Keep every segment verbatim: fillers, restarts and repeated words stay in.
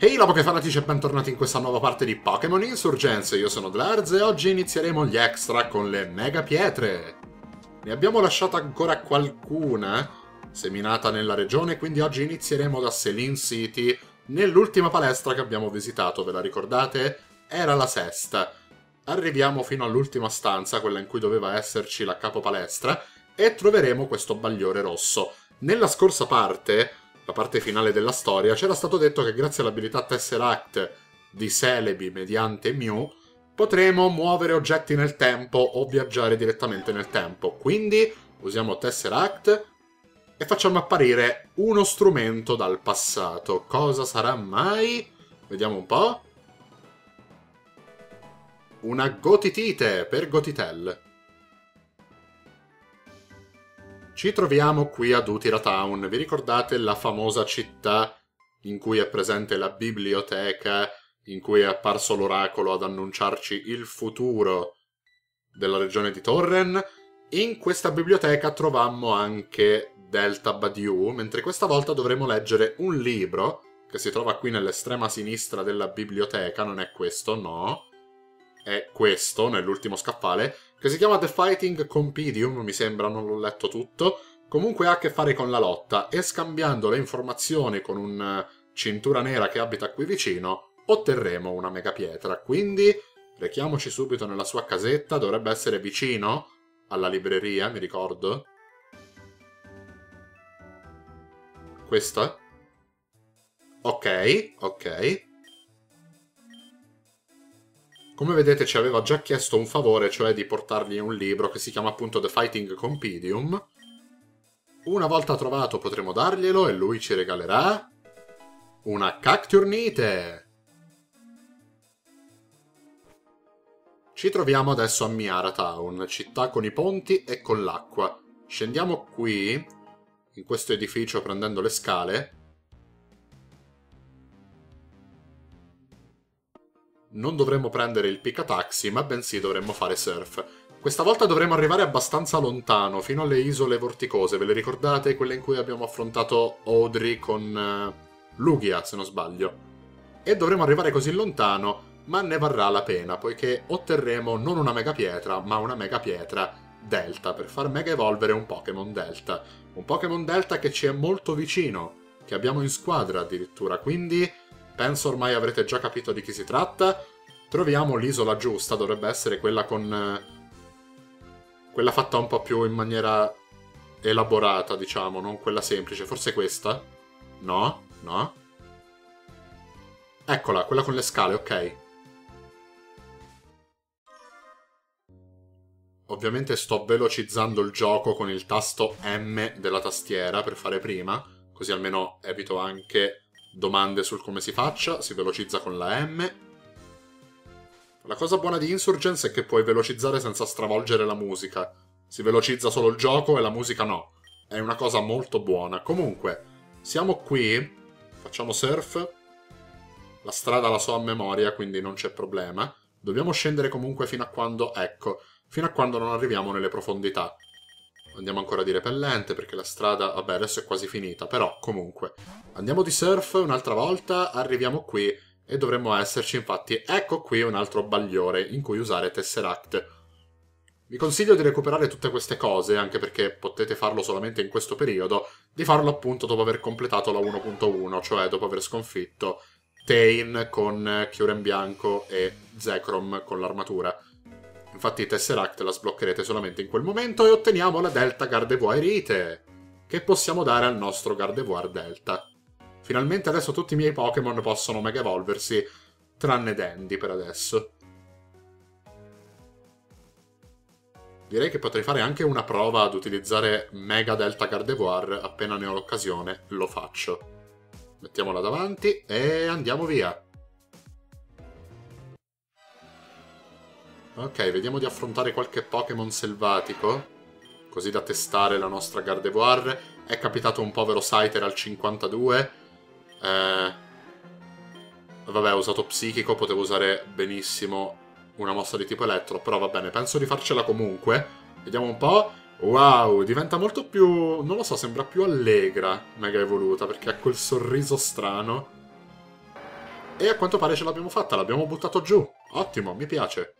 Ehi là Pokéfanatici e bentornati in questa nuova parte di Pokémon Insurgence, io sono Dlarz e oggi inizieremo gli extra con le Mega Pietre. Ne abbiamo lasciata ancora qualcuna seminata nella regione, quindi oggi inizieremo da Celine City, nell'ultima palestra che abbiamo visitato, ve la ricordate? Era la sesta. Arriviamo fino all'ultima stanza, quella in cui doveva esserci la capo palestra, e troveremo questo bagliore rosso. Nella scorsa parte, la parte finale della storia, c'era stato detto che grazie all'abilità Tesseract di Celebi mediante Mew potremo muovere oggetti nel tempo o viaggiare direttamente nel tempo. Quindi usiamo Tesseract e facciamo apparire uno strumento dal passato. Cosa sarà mai? Vediamo un po'. Una Gotitite per Gotitel. Ci troviamo qui ad Utira Town. Vi ricordate la famosa città in cui è presente la biblioteca, in cui è apparso l'oracolo ad annunciarci il futuro della regione di Torren? In questa biblioteca trovammo anche Delta Badiou, mentre questa volta dovremo leggere un libro che si trova qui nell'estrema sinistra della biblioteca. Non è questo, no. È questo, nell'ultimo scaffale, che si chiama The Fighting Compendium, mi sembra, non l'ho letto tutto. Comunque ha a che fare con la lotta, e scambiando le informazioni con un cintura nera che abita qui vicino, otterremo una mega pietra. Quindi rechiamoci subito nella sua casetta, dovrebbe essere vicino alla libreria, mi ricordo. Questa? Ok, ok. Come vedete ci aveva già chiesto un favore, cioè di portargli un libro che si chiama appunto The Fighting Compendium. Una volta trovato potremo darglielo e lui ci regalerà una Cacturnite. Ci troviamo adesso a Miara Town, città con i ponti e con l'acqua. Scendiamo qui, in questo edificio, prendendo le scale. Non dovremmo prendere il Picataxi, ma bensì dovremmo fare surf. Questa volta dovremo arrivare abbastanza lontano, fino alle isole vorticose. Ve le ricordate? Quelle in cui abbiamo affrontato Audrey con uh, Lugia, se non sbaglio. E dovremo arrivare così lontano, ma ne varrà la pena, poiché otterremo non una mega pietra, ma una mega pietra Delta, per far mega evolvere un Pokémon Delta. Un Pokémon Delta che ci è molto vicino, che abbiamo in squadra addirittura, quindi penso ormai avrete già capito di chi si tratta. Troviamo l'isola giusta, dovrebbe essere quella con... Eh, quella fatta un po' più in maniera elaborata, diciamo, non quella semplice. Forse questa? No? No? Eccola, quella con le scale, ok. Ovviamente sto velocizzando il gioco con il tasto M della tastiera per fare prima, così almeno evito anche domande sul come si faccia. Si velocizza con la M. La cosa buona di Insurgence è che puoi velocizzare senza stravolgere la musica. Si velocizza solo il gioco e la musica no. È una cosa molto buona. Comunque, siamo qui, facciamo surf. La strada la so a memoria, quindi non c'è problema. Dobbiamo scendere comunque fino a quando, ecco, fino a quando non arriviamo nelle profondità. Andiamo ancora di repellente perché la strada, vabbè, adesso è quasi finita, però comunque. Andiamo di surf un'altra volta, arriviamo qui e dovremmo esserci, infatti. Ecco qui un altro bagliore in cui usare Tesseract. Vi consiglio di recuperare tutte queste cose, anche perché potete farlo solamente in questo periodo, di farlo appunto dopo aver completato la uno punto uno, cioè dopo aver sconfitto Tain con Kyurem bianco e Zekrom con l'armatura. Infatti Tesseract la sbloccherete solamente in quel momento e otteniamo la Delta Gardevoirite, che possiamo dare al nostro Gardevoir Delta. Finalmente adesso tutti i miei Pokémon possono mega evolversi, tranne Dandy per adesso. Direi che potrei fare anche una prova ad utilizzare Mega Delta Gardevoir, appena ne ho l'occasione lo faccio. Mettiamola davanti e andiamo via. Ok, vediamo di affrontare qualche Pokémon selvatico, così da testare la nostra Gardevoir. È capitato un povero Scyther al cinquantadue. Eh... Vabbè, ho usato Psichico, potevo usare benissimo una mossa di tipo elettro, però va bene, penso di farcela comunque. Vediamo un po'. Wow, diventa molto più... non lo so, sembra più allegra, mega evoluta, perché ha quel sorriso strano. E a quanto pare ce l'abbiamo fatta, l'abbiamo buttato giù. Ottimo, mi piace.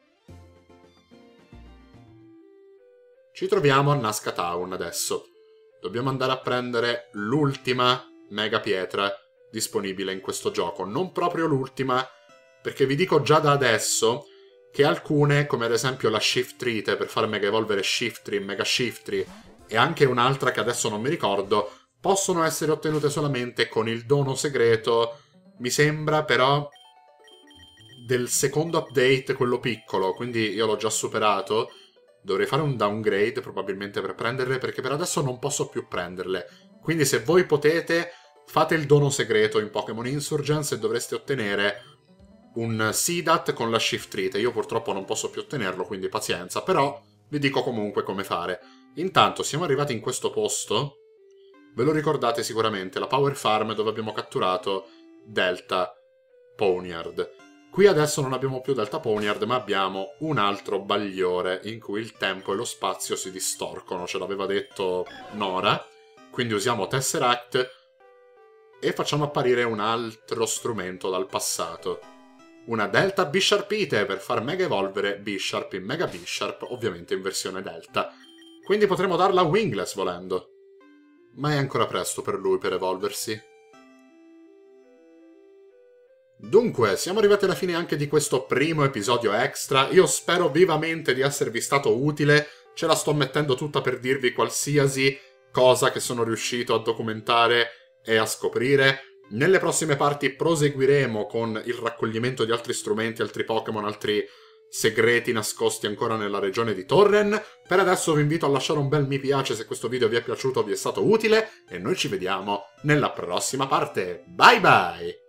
Ci troviamo a Nazca Town adesso. Dobbiamo andare a prendere l'ultima mega pietra disponibile in questo gioco. Non proprio l'ultima, perché vi dico già da adesso che alcune, come ad esempio la Shift Tree per far mega evolvere Shift Tree, Mega Shift Tree, e anche un'altra che adesso non mi ricordo, possono essere ottenute solamente con il dono segreto, mi sembra però del secondo update, quello piccolo, quindi io l'ho già superato. Dovrei fare un downgrade probabilmente per prenderle, perché per adesso non posso più prenderle. Quindi se voi potete, fate il dono segreto in Pokémon Insurgence e dovreste ottenere un Seedat con la Shift Tree. Io purtroppo non posso più ottenerlo, quindi pazienza, però vi dico comunque come fare. Intanto siamo arrivati in questo posto, ve lo ricordate sicuramente, la Power Farm dove abbiamo catturato Delta Ponyard. Qui adesso non abbiamo più Delta Ponyard, ma abbiamo un altro bagliore in cui il tempo e lo spazio si distorcono, ce l'aveva detto Nora. Quindi usiamo Tesseract e facciamo apparire un altro strumento dal passato. Una Delta Bisharpite per far mega evolvere Bisharp in Mega Bisharp, ovviamente in versione Delta. Quindi potremo darla a Wingless volendo. Ma è ancora presto per lui per evolversi. Dunque, siamo arrivati alla fine anche di questo primo episodio extra. Io spero vivamente di esservi stato utile. Ce la sto mettendo tutta per dirvi qualsiasi cosa che sono riuscito a documentare e a scoprire. Nelle prossime parti proseguiremo con il raccoglimento di altri strumenti, altri Pokémon, altri segreti nascosti ancora nella regione di Torren. Per adesso vi invito a lasciare un bel mi piace se questo video vi è piaciuto o vi è stato utile. E noi ci vediamo nella prossima parte. Bye bye!